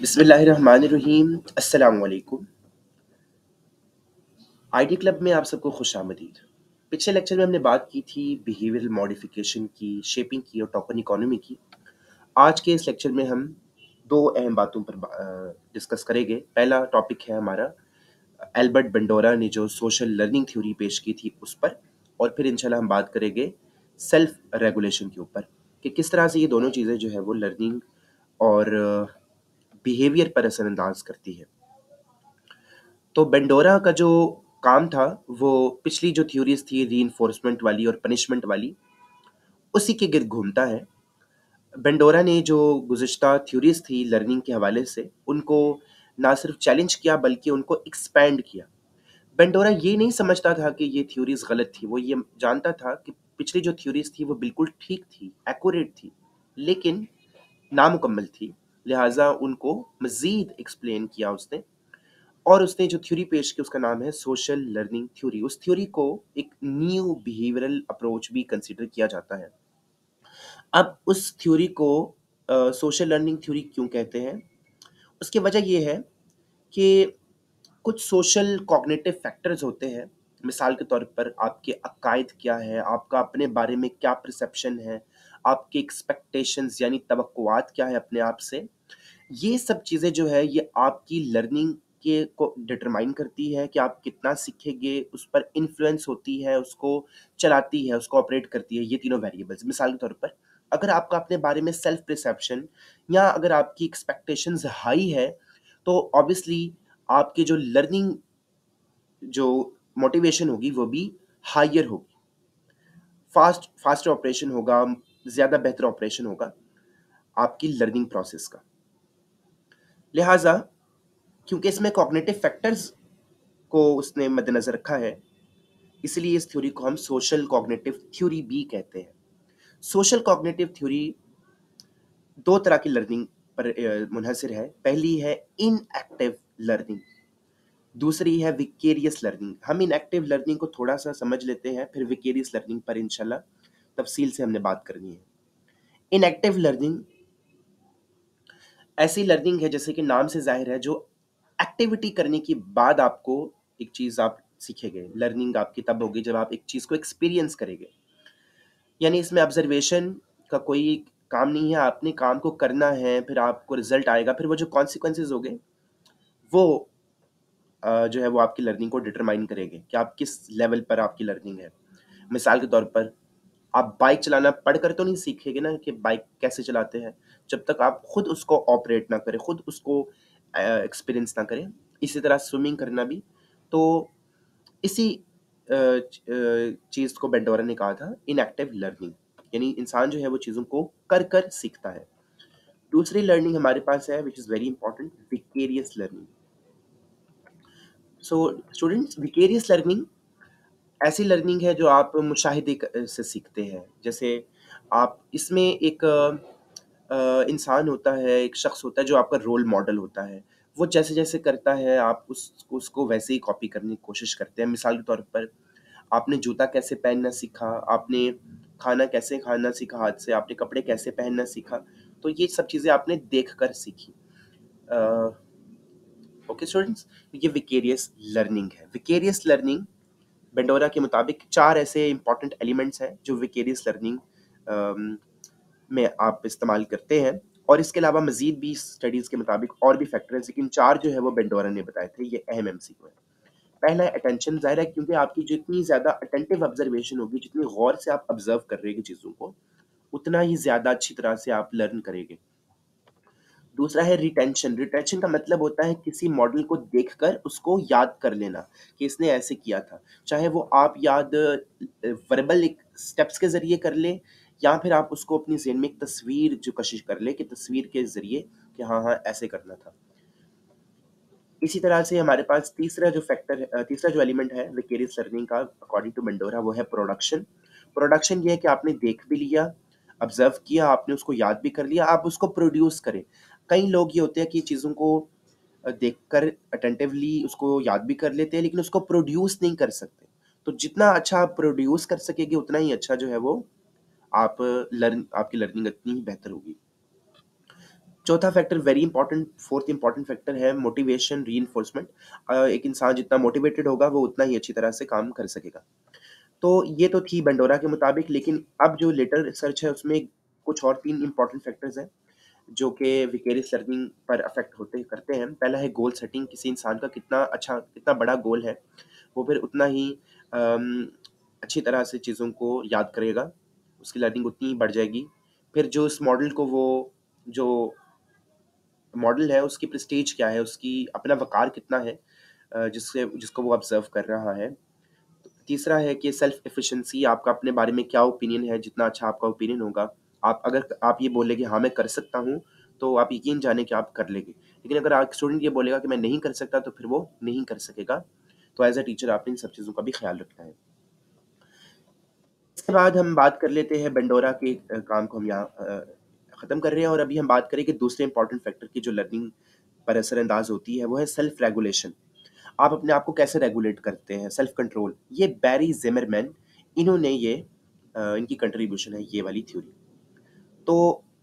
बिस्मिल्लाहिर्रहमानिर्रहीम। अस्सलाम वालेकुम। आईटी क्लब में आप सबको खुशामदीद। पिछले लेक्चर में हमने बात की थी बिहेवियरल मॉडिफिकेशन की, शेपिंग की और टोकन इकोनॉमी की। आज के इस लेक्चर में हम दो अहम बातों पर डिस्कस करेंगे। पहला टॉपिक है हमारा एल्बर्ट बंडोरा ने जो सोशल लर्निंग थ्योरी पेश की थी उस पर, और फिर इंशाल्लाह हम बात करेंगे सेल्फ रेगुलेशन के ऊपर कि किस तरह से ये दोनों चीज़ें जो है वो लर्निंग और बिहेवियर पर असरअंदाज करती है। तो बेंडोरा का जो काम था वो पिछली जो थ्योरीज थी रीइंफोर्समेंट वाली और पनिशमेंट वाली, उसी के गिर्द घूमता है। बेंडोरा ने जो गुज़िश्ता थ्योरीज थी लर्निंग के हवाले से उनको ना सिर्फ चैलेंज किया बल्कि उनको एक्सपैंड किया। बेंडोरा ये नहीं समझता था कि ये थ्योरीज गलत थी, वो ये जानता था कि पिछली जो थ्योरीज थी वो बिल्कुल ठीक थी, एक्यूरेट थी, लेकिन नामुकम्मल थी। लिहाजा उनको मज़ीद एक्सप्लेन किया उसने, और उसने जो थ्योरी पेश की उसका नाम है सोशल लर्निंग थ्योरी। उस थ्योरी को एक न्यू बिहेवियरल अप्रोच भी कंसीडर किया जाता है। अब उस थ्योरी को सोशल लर्निंग थ्योरी क्यों कहते हैं? उसकी वजह ये है कि कुछ सोशल कॉग्निटिव फैक्टर्स होते हैं। मिसाल के तौर पर आपके अकायद क्या है, आपका अपने बारे में क्या परसेप्शन है, आपके एक्सपेक्टेशंस यानी तवक्कुआत क्या है अपने आप से। ये सब चीज़ें जो है ये आपकी लर्निंग के को डिटरमाइन करती है कि आप कितना सीखेंगे, उस पर इन्फ्लुएंस होती है, उसको चलाती है, उसको ऑपरेट करती है, ये तीनों वेरिएबल्स। मिसाल के तौर पर अगर आपका अपने बारे में सेल्फ परसेप्शन या अगर आपकी एक्सपेक्टेशंस हाई है, तो ऑब्वियसली आपकी जो लर्निंग जो मोटिवेशन होगी वो भी हायर होगी। फास्टर ऑपरेशन होगा, ज़्यादा बेहतर ऑपरेशन होगा आपकी लर्निंग प्रोसेस का। लिहाजा क्योंकि इसमें कॉग्निटिव फैक्टर्स को उसने मद्देनज़र रखा है, इसलिए इस थ्योरी को हम सोशल कॉग्निटिव थ्योरी भी कहते हैं। सोशल कॉग्निटिव थ्योरी दो तरह की लर्निंग पर मुनहसर है। पहली है इनएक्टिव लर्निंग, दूसरी है विकेरियस लर्निंग। हम इनएक्टिव लर्निंग को थोड़ा सा समझ लेते हैं, फिर विकेरियस लर्निंग पर इंशाल्लाह तफसील से हमने बात करनी है। इनएक्टिव लर्निंग ऐसी लर्निंग है, जैसे कि नाम से जाहिर है, जो एक्टिविटी करने के बाद आपको एक चीज़ आप सीखेंगे। लर्निंग आपकी तब होगी जब आप एक चीज़ को एक्सपीरियंस करेंगे। यानी इसमें ऑब्जर्वेशन का कोई काम नहीं है, आपने काम को करना है, फिर आपको रिजल्ट आएगा, फिर वो जो कॉन्सिक्वेंसेज होंगे वो जो है वो आपकी लर्निंग को डिटरमाइन करेंगे कि आप किस लेवल पर आपकी लर्निंग है। मिसाल के तौर पर आप बाइक चलाना पढ़ कर तो नहीं सीखेंगे ना कि बाइक कैसे चलाते हैं, जब तक आप खुद उसको ऑपरेट ना करें, खुद उसको एक्सपीरियंस ना करें। इसी तरह स्विमिंग करना भी। तो इसी चीज़ को बेंडोरा ने कहा था इनएक्टिव लर्निंग, यानी इंसान जो है वो चीज़ों को कर कर सीखता है। दूसरी लर्निंग हमारे पास है which is very important, vicarious learning. So students, vicarious learning ऐसी लर्निंग है जो आप मुशाहिदे से सीखते हैं। जैसे आप इसमें एक इंसान होता है, एक शख्स होता है जो आपका रोल मॉडल होता है। वो जैसे-जैसे करता है आप उसको वैसे ही कॉपी करने की कोशिश करते हैं। मिसाल के तौर पर आपने जूता कैसे पहनना सीखा, आपने खाना कैसे खाना सीखा हाथ से, आपने कपड़े कैसे पहनना सीखा, तो ये सब चीज़ें आपने देखकर सीखी। अ, ओके स्टूडेंट्स, ये विकेरियस लर्निंग है। विकेरियस लर्निंग बेंडोरा के मुताबिक 4 ऐसे इंपॉर्टेंट एलिमेंट्स हैं जो विकेरियस लर्निंग में आप इस्तेमाल करते हैं, और इसके अलावा मज़ीद भी स्टडीज़ के मुताबिक और भी फैक्टर हैं, लेकिन 4 जो है वो बेंडोरा ने बताए थे, ये अहम एमसीक्यू है। पहला है अटेंशन। ज़ाहिर है क्योंकि आपकी जितनी ज़्यादा अटेंटिव ऑब्जर्वेशन होगी, जितनी गौर से आप ऑब्जर्व कर रहे हैं चीज़ों को, उतना ही ज़्यादा अच्छी तरह से आप लर्न करेंगे। दूसरा है रिटेंशन। रिटेंशन का मतलब होता है किसी मॉडल को देखकर उसको याद कर लेना कि इसने ऐसे किया था। चाहे वो आप याद वर्बल एक स्टेप्स के ज़रिए कर लें, या फिर आप उसको अपनी ज़हन में एक तस्वीर जो कशिश कर लें कि तस्वीर के ज़रिए कि हाँ, हाँ, ऐसे करना था। इसी तरह से हमारे पास तीसरा जो एलिमेंट है विकेरियस लर्निंग का अकॉर्डिंग टू मेंडोरा, वो है प्रोडक्शन। प्रोडक्शन ये है कि आपने देख भी लिया, ऑब्जर्व किया, आपने उसको याद भी कर लिया, आप उसको प्रोड्यूस करें। कई लोग ये होते हैं कि चीज़ों को देखकर अटेंटिवली उसको याद भी कर लेते हैं, लेकिन उसको प्रोड्यूस नहीं कर सकते। तो जितना अच्छा आप प्रोड्यूस कर सकेंगे उतना ही अच्छा जो है वो आपकी लर्निंग उतनी ही बेहतर होगी। चौथा factor very important, fourth important factor है मोटिवेशन रीइंफोर्समेंट। एक इंसान जितना मोटिवेटेड होगा वो उतना ही अच्छी तरह से काम कर सकेगा। तो ये तो थी बंडोरा के मुताबिक, लेकिन अब जो लेटर रिसर्च है उसमें कुछ और 3 इंपॉर्टेंट फैक्टर्स हैं जो कि विकेरियस लर्निंग पर अफेक्ट होते करते हैं। पहला है गोल सेटिंग, किसी इंसान का कितना बड़ा गोल है, वो फिर उतना ही अम, अच्छी तरह से चीज़ों को याद करेगा, उसकी लर्निंग उतनी ही बढ़ जाएगी। फिर जो इस मॉडल को वो जो मॉडल है उसकी प्रेस्टीज क्या है, उसकी अपना वक़ार कितना है जिससे जिसको वो ऑब्ज़र्व कर रहा है। तीसरा है कि सेल्फ एफिशिएंसी, आपका अपने बारे में क्या ओपिनियन है, जितना अच्छा आपका ओपिनियन होगा, आप अगर आप ये बोले कि हाँ, मैं कर सकता हूँ, तो आप यकीन जानें कि आप कर लेंगे। लेकिन अगर आप स्टूडेंट ये बोलेगा कि मैं नहीं कर सकता, तो फिर वो नहीं कर सकेगा। तो एज़ अ टीचर आपने इन सब चीज़ों का भी ख़्याल रखना है। इसके बाद हम बात कर लेते हैं बंडोरा के काम को हम यहाँ ख़त्म कर रहे हैं और अभी हम बात करें कि दूसरे इंपॉर्टेंट फैक्टर की जो लर्निंग पर असरअंदाज़ होती है, वो है सेल्फ रेगुलेशन। आप अपने आप को कैसे रेगुलेट करते हैं, सेल्फ कंट्रोल। ये बैरी ज़िमरमैन, इन्होंने ये इनकी कंट्रीब्यूशन है ये वाली थ्योरी। तो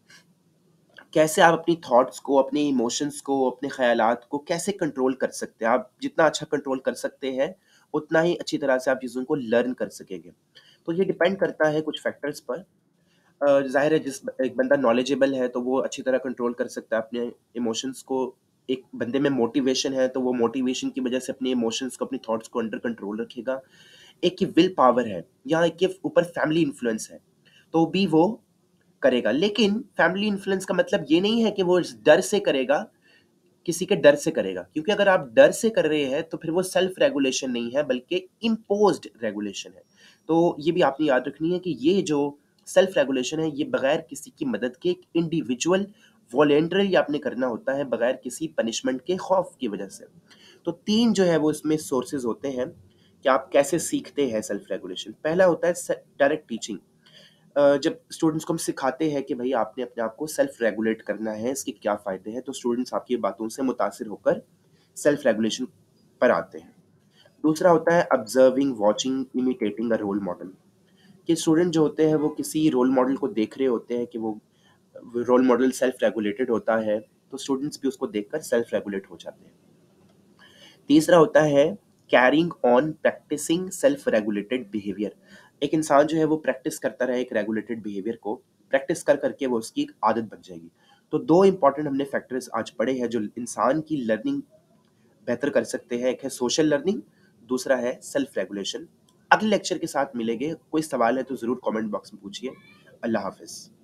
कैसे आप अपनी थॉट्स को, अपने इमोशंस को, अपने ख़यालात को कैसे कंट्रोल कर सकते हैं? आप जितना अच्छा कंट्रोल कर सकते हैं, उतना ही अच्छी तरह से आप चीज़ों को लर्न कर सकेंगे। तो ये डिपेंड करता है कुछ फैक्टर्स पर। ज़ाहिर है जिस एक बंदा नॉलेजेबल है तो वो अच्छी तरह कंट्रोल कर सकता है अपने इमोशंस को। एक बंदे में मोटिवेशन है तो वो मोटिवेशन की वज़ह से अपने इमोशंस को, अपनी थॉट्स को अंडर कंट्रोल रखेगा। एक की विल पावर है या एक के ऊपर फैमिली इन्फ्लुएंस है, तो भी वो करेगा। लेकिन फैमिली इन्फ्लुएंस का मतलब ये नहीं है कि वो इस डर से करेगा, किसी के डर से करेगा। क्योंकि अगर आप डर से कर रहे हैं तो फिर वो सेल्फ रेगुलेशन नहीं है बल्कि इम्पोज्ड रेगुलेशन है। तो ये भी आपने याद रखनी है कि ये जो सेल्फ रेगुलेशन है ये बगैर किसी की मदद के एक इंडिविजुअल वॉलेंटरली आपने करना होता है, बगैर किसी पनिशमेंट के खौफ की वजह से। तो 3 जो है वो इसमें सोर्सेज़ होते हैं कि आप कैसे सीखते हैं सेल्फ रेगुलेशन। पहला होता है डायरेक्ट टीचिंग। जब स्टूडेंट्स को हम सिखाते हैं कि भई आपने अपने आप को सेल्फ रेगुलेट करना है, इसके क्या फ़ायदे हैं, तो स्टूडेंट्स आपकी बातों से मुतासिर होकर सेल्फ रेगुलेशन पर आते हैं। दूसरा होता है observing, watching, imitating a role model, कि स्टूडेंट जो होते हैं वो किसी रोल मॉडल को देख रहे होते हैं कि वो रोल मॉडल सेल्फ रेगुलेटेड होता है, तो स्टूडेंट्स भी उसको देखकर सेल्फ रेगुलेट हो जाते हैं। तीसरा होता है carrying on practising self regulated behaviour. एक इंसान जो है वो प्रैक्टिस करता रहे एक रेगुलेटेड बिहेवियर को, प्रैक्टिस कर करके वो उसकी एक आदत बन जाएगी। तो दो इंपॉर्टेंट हमने फैक्टर्स आज पढ़े हैं जो इंसान की लर्निंग बेहतर कर सकते हैं। एक है सोशल लर्निंग, दूसरा है सेल्फ रेगुलेशन। अगले लेक्चर के साथ मिलेंगे। कोई सवाल है तो ज़रूर कमेंट बॉक्स में पूछिए। अल्लाह हाफ़िज़।